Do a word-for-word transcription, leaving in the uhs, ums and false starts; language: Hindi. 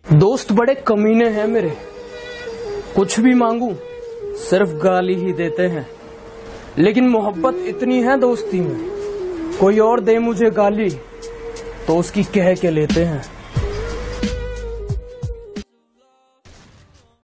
दोस्त बड़े कमीने हैं मेरे, कुछ भी मांगू सिर्फ गाली ही देते हैं। लेकिन मोहब्बत इतनी है दोस्ती में, कोई और दे मुझे गाली तो उसकी कह के लेते हैं।